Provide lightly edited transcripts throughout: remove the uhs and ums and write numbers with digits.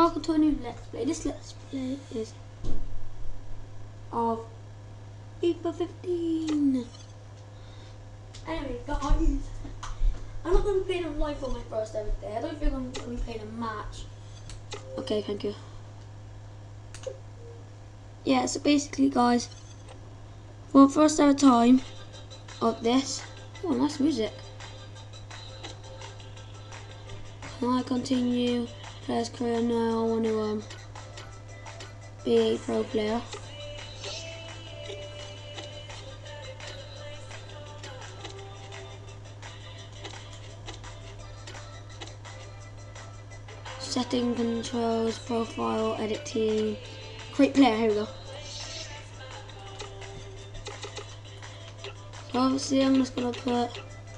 welcome to a new Let's Play. This Let's Play is of FIFA 15. Anyway, guys, I'm not going to be playing on live for my first ever day. I don't think I'm going to be playing a match. Okay, thank you. Yeah, so basically, guys, for the first ever time of this, oh, nice music. Can I continue? Player's career? No, I want to be a pro player. Setting, controls, profile, edit team, create player. Here we go. So obviously I'm just gonna put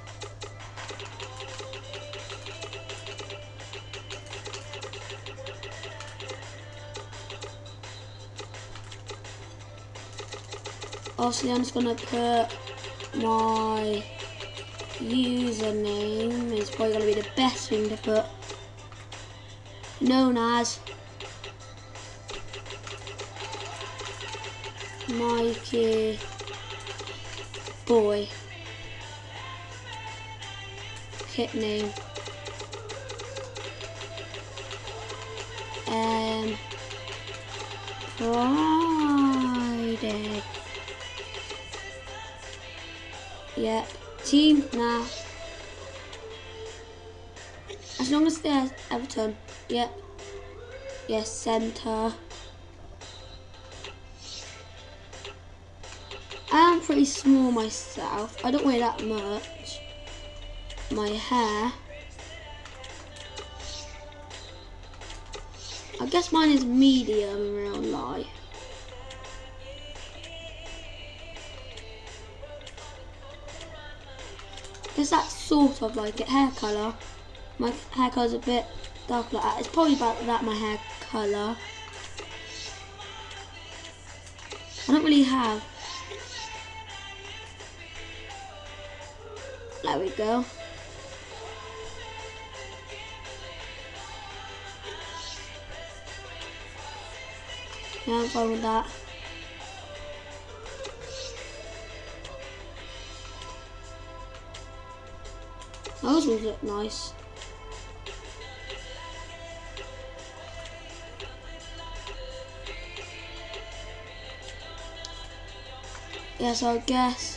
my username. It's probably gonna be the best thing to put. Known as Mikey Boy. Kit name Friday. Yep. Team, nah. As long as there's Everton. Yep. Yes, centre. I'm pretty small myself. I don't weigh that much. My hair. I guess mine is medium in real life. Because that's sort of like it. Hair colour. My hair colour's a bit dark like that. It's probably about that, my hair colour. I don't really have. There we go. Yeah, I'm fine with that. Those ones look nice. Yeah, so I guess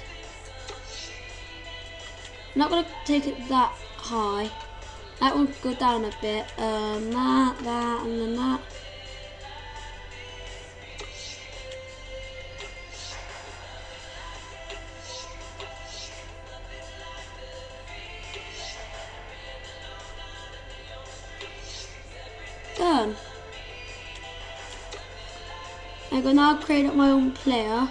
I'm not gonna take it that high. That one could go down a bit. That, and then that. Done. I'm gonna now create up my own player.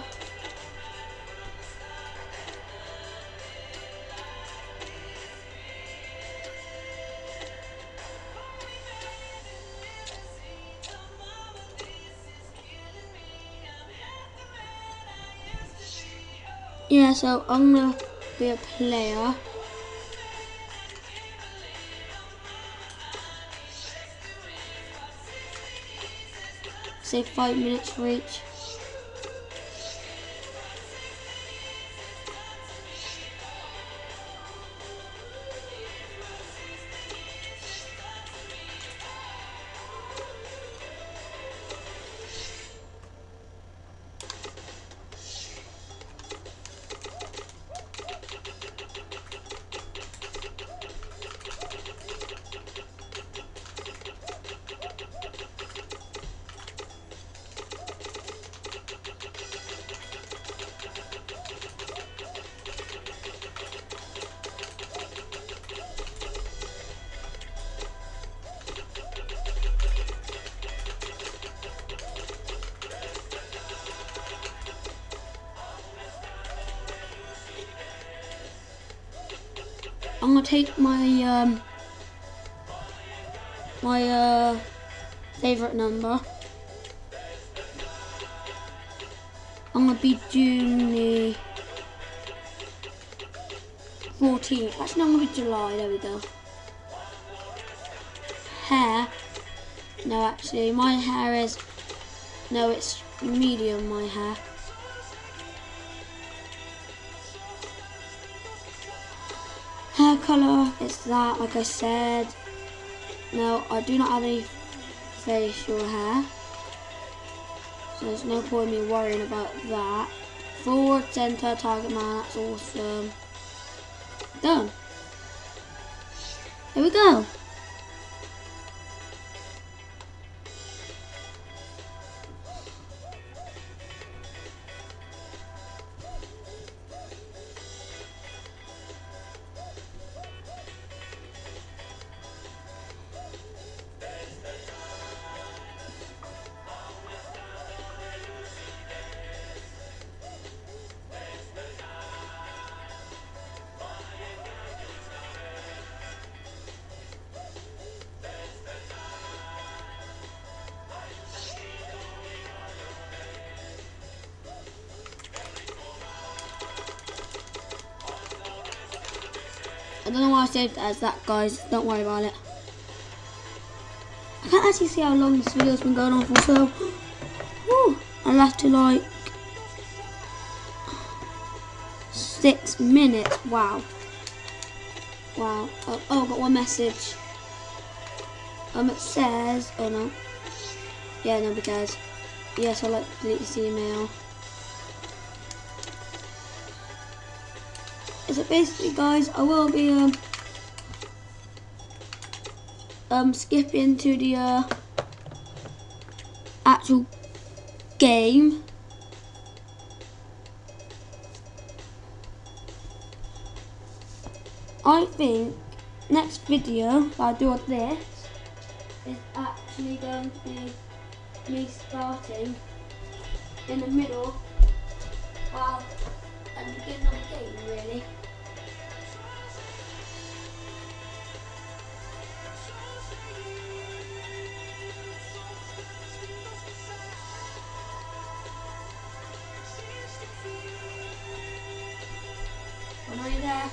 Yeah, so I'm gonna be a player. Say 5 minutes for each. I'm gonna take my favorite number. I'm gonna be June the 14th. Actually, no, I'm gonna be July. There we go. Hair. No, actually, my hair is... No, it's medium, my hair. Hair colour, it's that, like I said. No, I do not have any facial hair. So there's no point in me worrying about that. Forward, centre, target man, that's awesome. Done. Here we go. I don't know why I saved it as that, guys. Don't worry about it. I can't actually see how long this video's been going on for, so whew, I'll have to like 6 minutes. Wow. Wow. Oh, I got one message. It says, oh no. Yeah, no, because yes, I'd like to delete this email. So basically, guys, I will be skipping to the actual game. I think next video that I do of this is actually going to be me starting in the middle, well, at the beginning of the game, really. Are you there?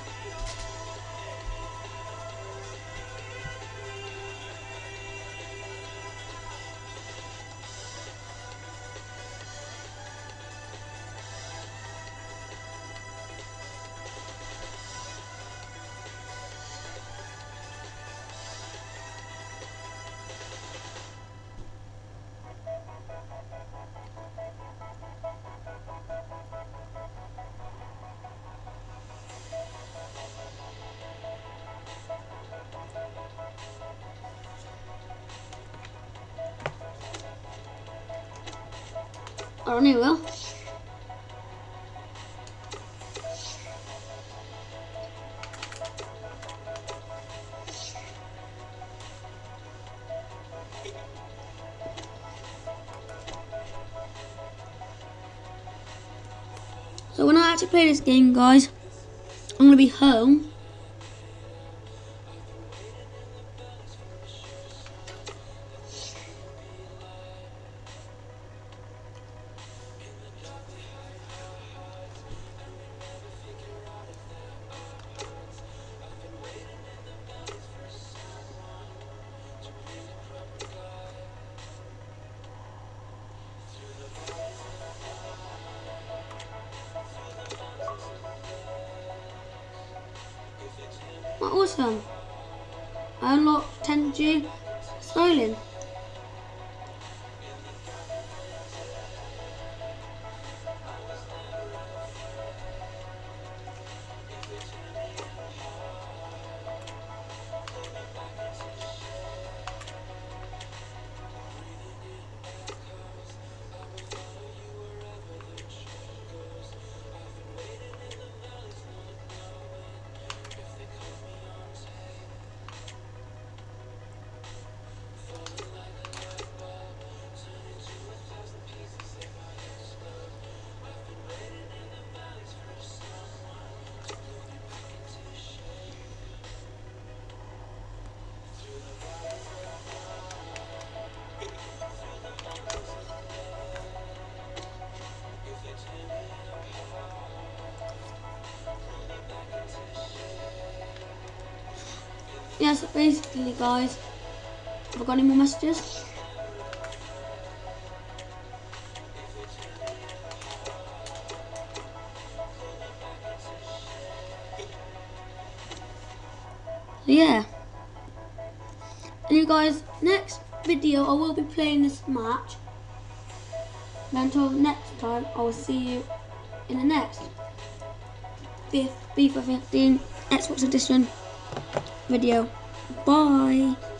I don't know. So when I actually play this game, guys, I'm gonna be home. Awesome. I unlocked 10G styling. Yeah, so basically, guys, have I got any more messages? So yeah. And you guys, next video I will be playing this match. And until next time, I will see you in the next FIFA 15 Xbox Edition video. Bye.